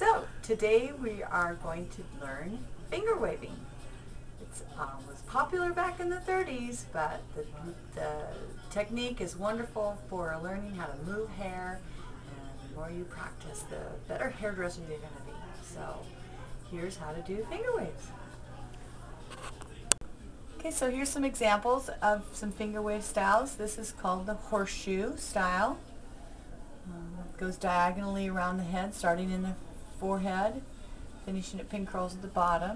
So today we are going to learn finger waving. It was popular back in the 30s, but the technique is wonderful for learning how to move hair, and the more you practice, the better hairdresser you're going to be. So here's how to do finger waves. Okay, so here's some examples of some finger wave styles. This is called the horseshoe style. It goes diagonally around the head, starting in the forehead, finishing at pin curls at the bottom.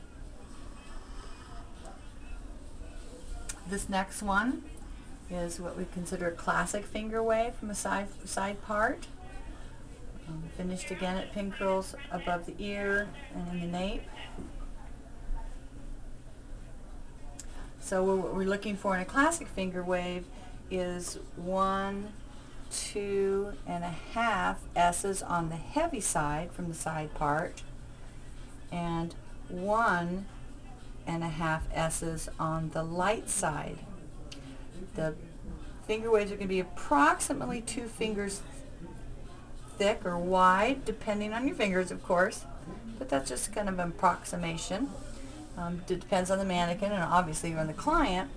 This next one is what we consider a classic finger wave from a side part. Finished again at pin curls above the ear and in the nape. So what we're looking for in a classic finger wave is 1, 2.5 S's on the heavy side from the side part, and 1.5 S's on the light side. The finger waves are going to be approximately 2 fingers thick or wide, depending on your fingers, of course, but that's just kind of an approximation. It depends on the mannequin and obviously on the client,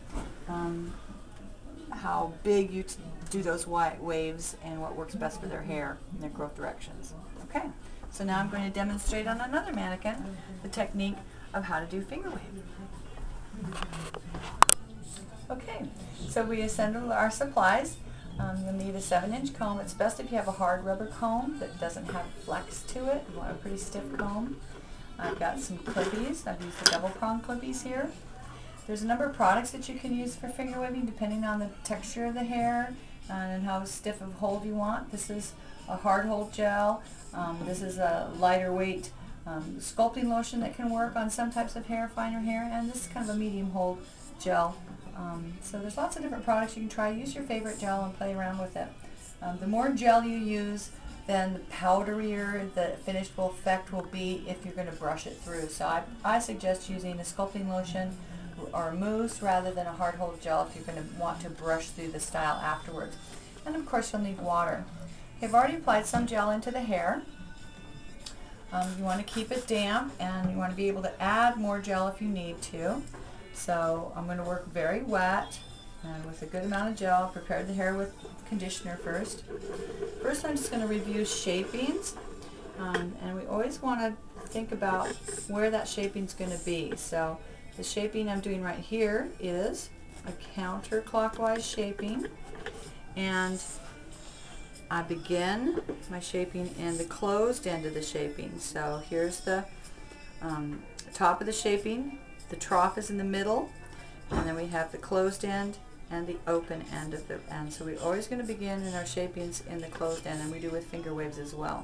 how big you do those white waves and what works best for their hair and their growth directions. Okay, so now I'm going to demonstrate on another mannequin the technique of how to do finger wave. Okay, so we assemble our supplies. You'll need a 7-inch comb. It's best if you have a hard rubber comb that doesn't have flex to it. You want a pretty stiff comb. I've got some clippies. I've used the double prong clippies here. There's a number of products that you can use for finger waving depending on the texture of the hair and how stiff of hold you want. This is a hard hold gel. This is a lighter weight sculpting lotion that can work on some types of hair, finer hair, and this is kind of a medium hold gel. So there's lots of different products you can try. Use your favorite gel and play around with it. The more gel you use, then the powderier the finished effect will be if you're going to brush it through. So I suggest using a sculpting lotion or a mousse rather than a hard hold gel if you're going to want to brush through the style afterwards. And of course you'll need water. Okay, I've already applied some gel into the hair. You want to keep it damp and you want to be able to add more gel if you need to. So I'm going to work very wet and with a good amount of gel. Prepare the hair with conditioner first. First I'm just going to review shapings, and we always want to think about where that shaping is going to be. So the shaping I'm doing right here is a counterclockwise shaping, and I begin my shaping in the closed end of the shaping. So here's the top of the shaping, the trough is in the middle, and then we have the closed end and the open end of the end. So we're always going to begin in our shapings in the closed end, and we do with finger waves as well.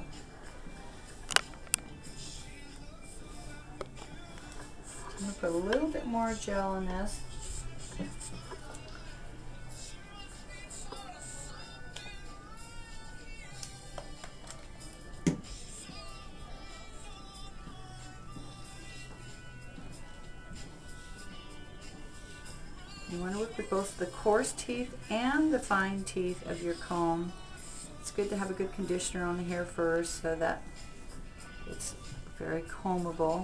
I'm going to put a little bit more gel in this. You want to work with both the coarse teeth and the fine teeth of your comb. It's good to have a good conditioner on the hair first so that it's very combable.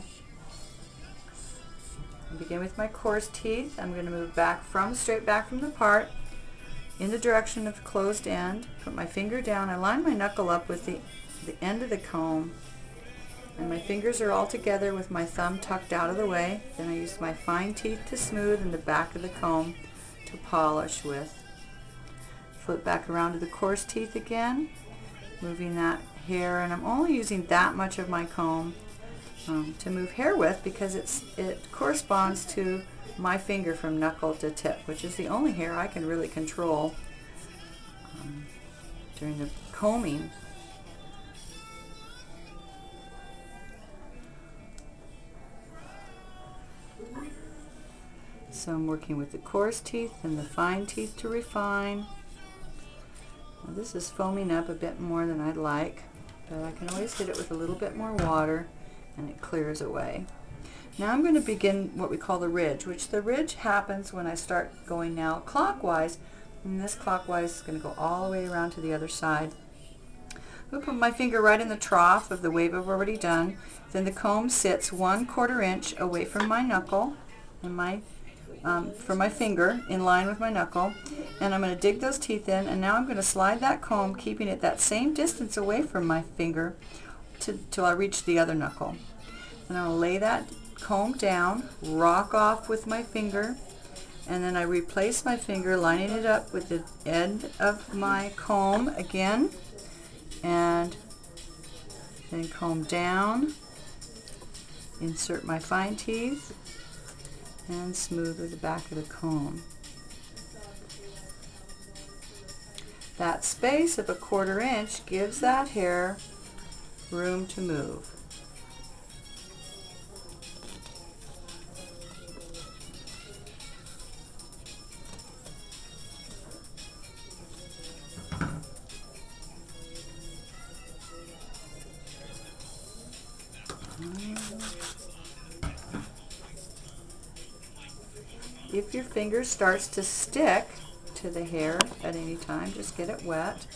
I begin with my coarse teeth. I'm going to move straight back from the part in the direction of the closed end. Put my finger down. I line my knuckle up with the end of the comb, and my fingers are all together with my thumb tucked out of the way. Then I use my fine teeth to smooth and the back of the comb to polish with. Flip back around to the coarse teeth again, moving that hair, and I'm only using that much of my comb to move hair with because it corresponds to my finger from knuckle to tip, which is the only hair I can really control during the combing. So I'm working with the coarse teeth and the fine teeth to refine. Now this is foaming up a bit more than I'd like, but I can always hit it with a little bit more water and it clears away. Now I'm going to begin what we call the ridge, which the ridge happens when I start going now clockwise, and this clockwise is going to go all the way around to the other side. I'll put my finger right in the trough of the wave I've already done. Then the comb sits 1/4 inch away from my knuckle and from my finger, in line with my knuckle. And I'm going to dig those teeth in, and now I'm going to slide that comb, keeping it that same distance away from my finger till I reach the other knuckle. And I'll lay that comb down, rock off with my finger, and then I replace my finger, lining it up with the end of my comb again, and then comb down, insert my fine teeth, and smooth with the back of the comb. That space of 1/4 inch gives that hair room to move. If your finger starts to stick to the hair at any time, just get it wet.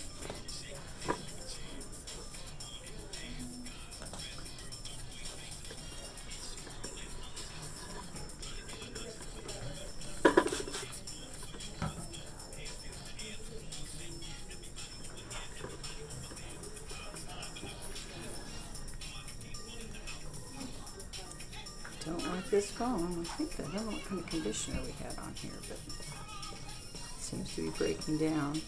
Don't like this comb. I don't know what kind of conditioner we had on here, but it seems to be breaking down.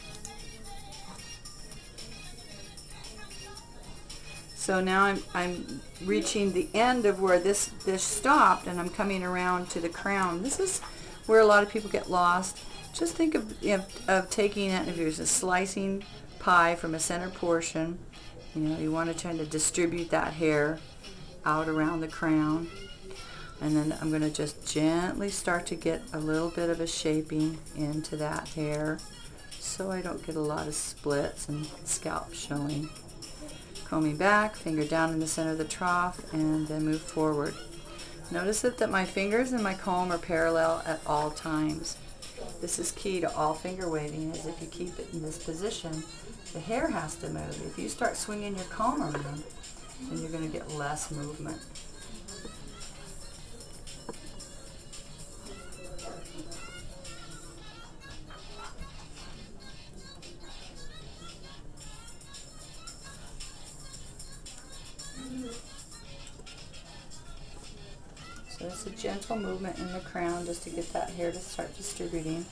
So now I'm reaching the end of where this stopped, and I'm coming around to the crown. This is where a lot of people get lost. Just think of taking it, if there's a slicing pie from a center portion, you want to try to distribute that hair out around the crown. And then I'm going to just gently start to get a little bit of a shaping into that hair so I don't get a lot of splits and scalp showing. Combing back, finger down in the center of the trough, and then move forward. Notice that my fingers and my comb are parallel at all times. This is key to all finger waving, is if you keep it in this position, the hair has to move. If you start swinging your comb around, then you're going to get less movement. So it's a gentle movement in the crown just to get that hair to start distributing.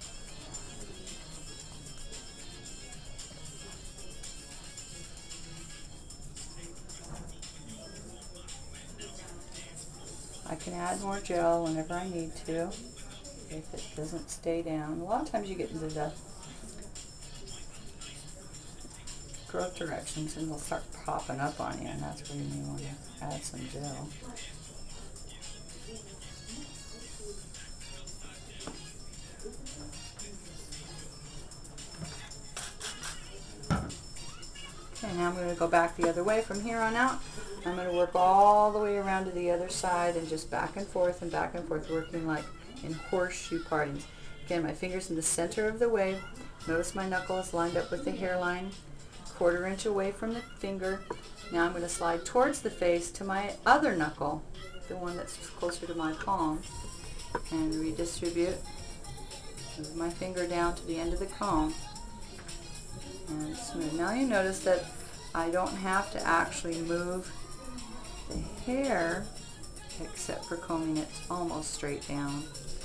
I can add more gel whenever I need to if it doesn't stay down. A lot of times you get into the growth directions and they'll start popping up on you, and that's where you may want to add some gel. Okay, now I'm going to go back the other way from here on out. I'm going to work all the way around to the other side and just back and forth, working like in horseshoe partings. Again, my finger's in the center of the wave. Notice my knuckle is lined up with the hairline, 1/4 inch away from the finger. Now I'm going to slide towards the face to my other knuckle, the one that's closer to my palm, and redistribute. Move my finger down to the end of the comb and smooth. Now you notice that I don't have to actually move the hair except for combing it almost straight down.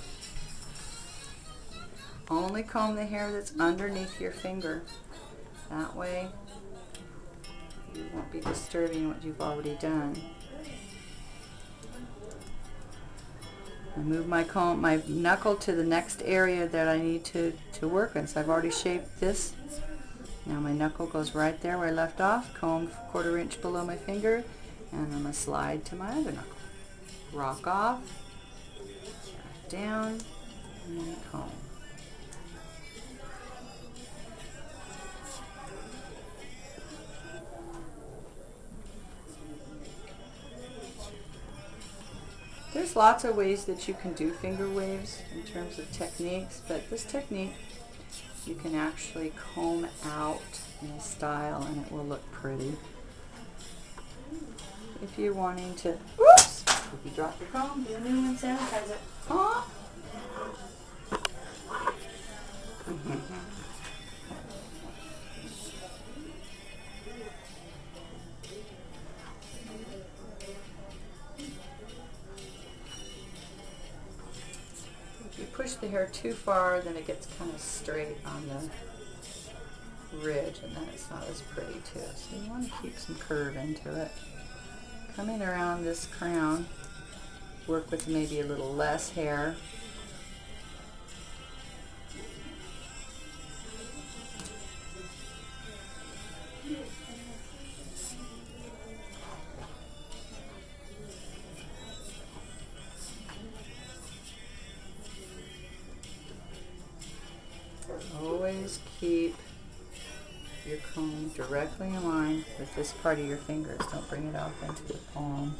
Only comb the hair that's underneath your finger. That way you won't be disturbing what you've already done. I move my knuckle to the next area that I need to work in. So I've already shaped this. Now my knuckle goes right there where I left off, comb 1/4 inch below my finger, and I'm going to slide to my other knuckle. Rock off, back down, and comb. There's lots of ways that you can do finger waves in terms of techniques, but this technique you can actually comb out in a style, and it will look pretty. If you're wanting to, whoops, if you drop your comb, do a new one, sanitize it. Huh? If you push the hair too far, then it gets kind of straight on the ridge, and then it's not as pretty too. So you want to keep some curve into it. Coming around this crown, work with maybe a little less hair. Always keep your comb directly in line with this part of your fingers. Don't bring it off into the palm.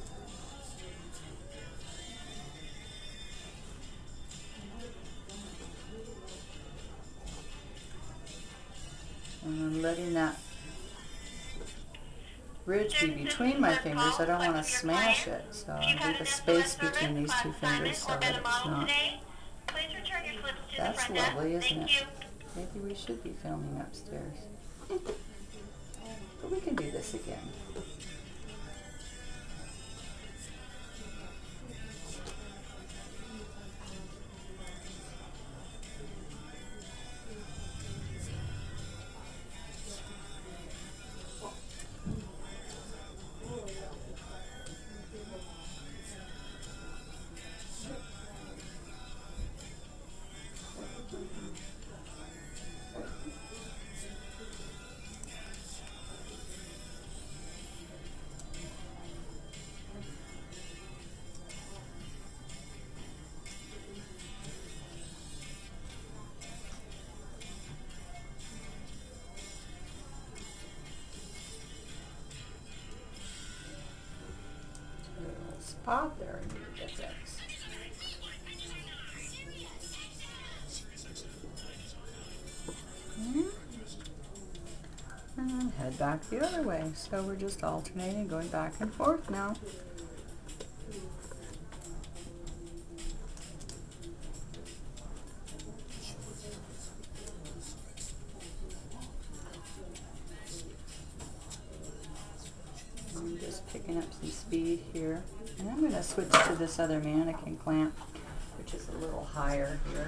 And I'm letting that ridge be between my fingers. I don't want to smash it, so I leave a space between these two fingers so that it's not. That's lovely, isn't it? Maybe we should be filming upstairs. But we can do this again. Spot there and you get this. And then head back the other way. So we're just alternating, going back and forth now. I'm just picking up some speed here. And I'm going to switch to this other mannequin clamp, which is a little higher here,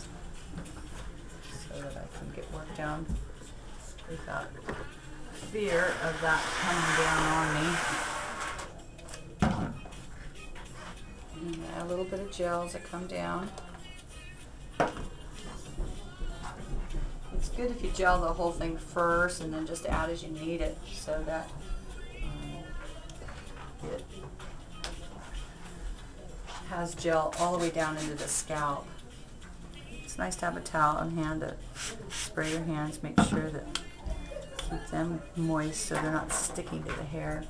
so that I can get work down without fear of that coming down on me. And add a little bit of gel as I come down. It's good if you gel the whole thing first and then just add as you need it, so that it has gel all the way down into the scalp. It's nice to have a towel on hand to spray your hands, make sure that keep them moist so they're not sticking to the hair.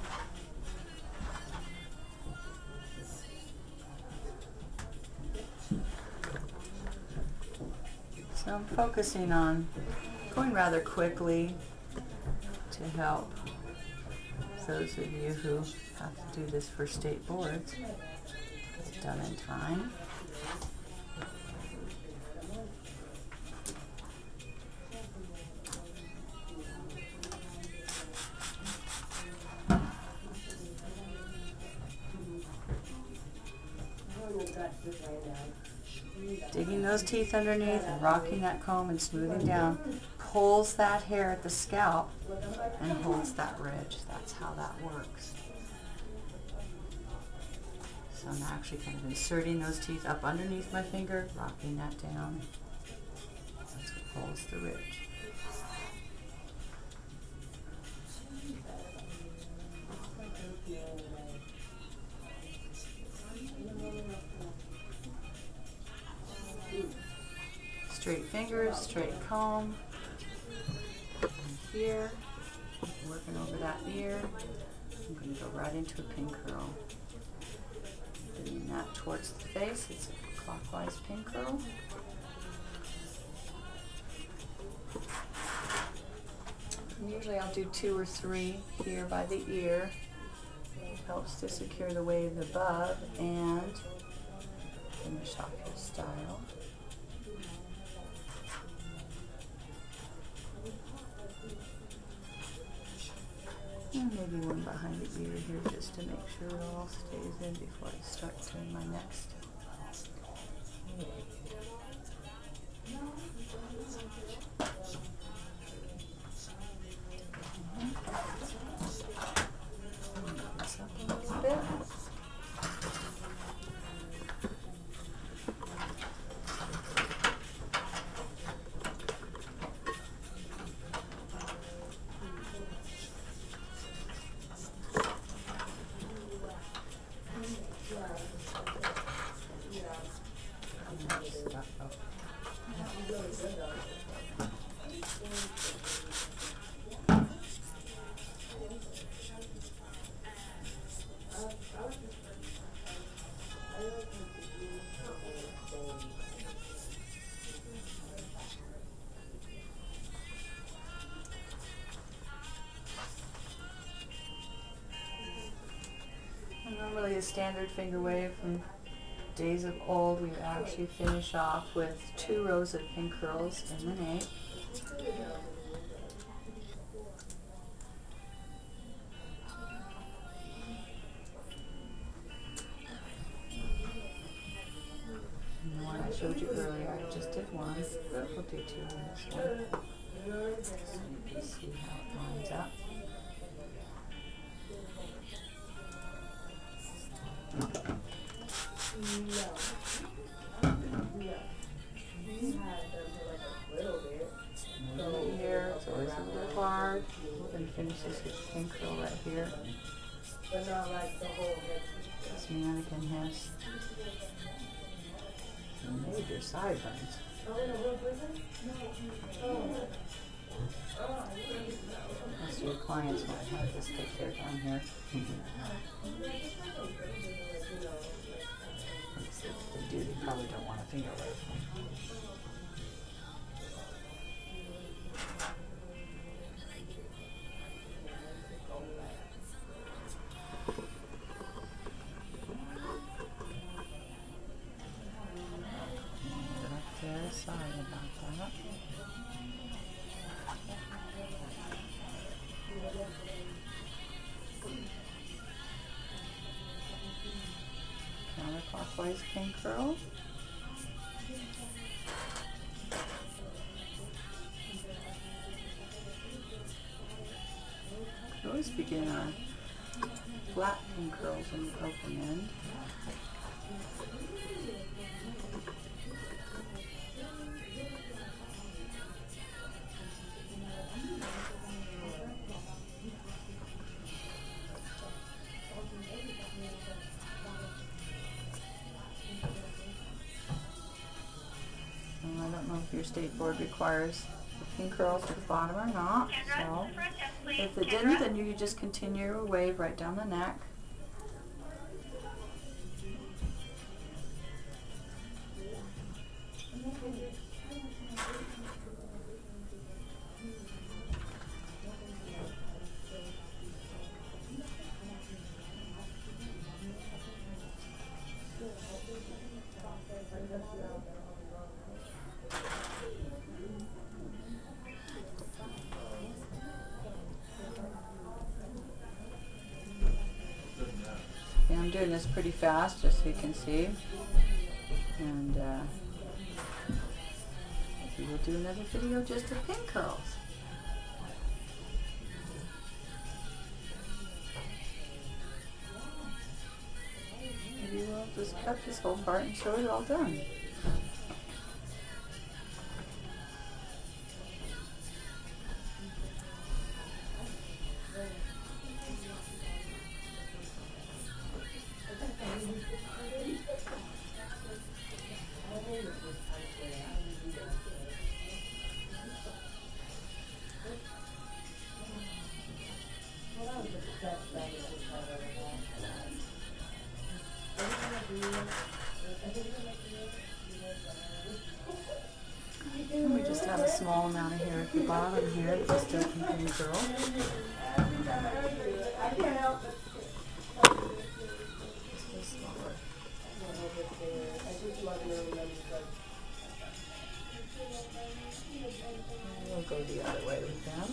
So I'm focusing on going rather quickly to help those of you who have to do this for state boards. It's done in time. Digging those teeth underneath and rocking that comb and smoothing down pulls that hair at the scalp and holds that ridge. That's how that works. So I'm actually kind of inserting those teeth up underneath my finger, rocking that down. That's what holds the ridge. Straight fingers, straight comb. And here, working over that ear, I'm going to go right into a pin curl. Bringing that towards the face, it's a clockwise pin curl. Usually I'll do 2 or 3 here by the ear. It helps to secure the wave above and finish off your style. And maybe one behind the ear here just to make sure it all stays in before I start doing my next. This up a little bit. Normally a standard finger wave from days of old, we would actually finish off with 2 rows of pin curls in the nape. And the one I showed you earlier, I just did 1, but we'll do 2 on this one. So you can see how it lines up. Here, it's always a little hard. We're going to finish this with pin curl right here. This mannequin has some major sideburns. Most of your clients might have this picture down here. If they do, they probably don't want a finger wave. Sorry about that. Counterclockwise pin curl. You always begin on flat pin curls in the open end. I don't know if your state board requires the pin curls at the bottom or not, so if it didn't, then you could just continue your wave right down the neck. Yeah, I'm doing this pretty fast just so you can see, and we will do another video just of pin curls. Maybe we'll just cut this whole part and show it all done. And we just have a small amount of hair at the bottom here that we still can pin curl. Just smaller. We'll go the other way with them.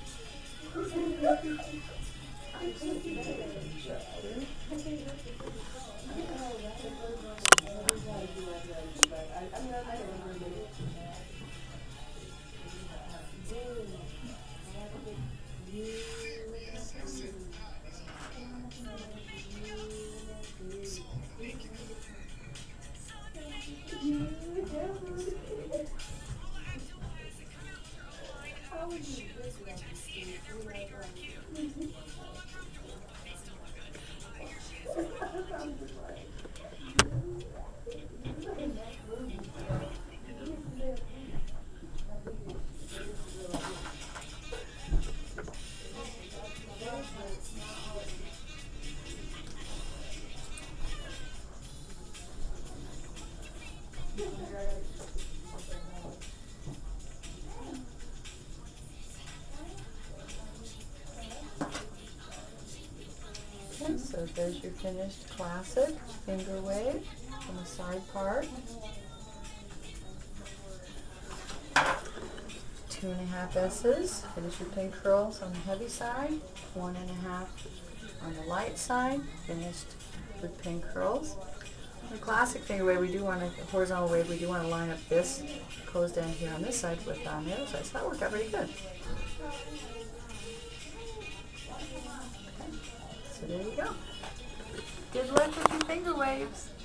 Okay, so there's your finished classic Fingerwave on the side part. 2.5 S's. Finish your pin curls on the heavy side. 1.5 on the light side. Finished with pin curls. The classic Fingerwave, we do want to, horizontal wave, we do want to line up this closed end here on this side with on the other side. So that worked out pretty good. Okay. So there you go. Good luck with your finger waves.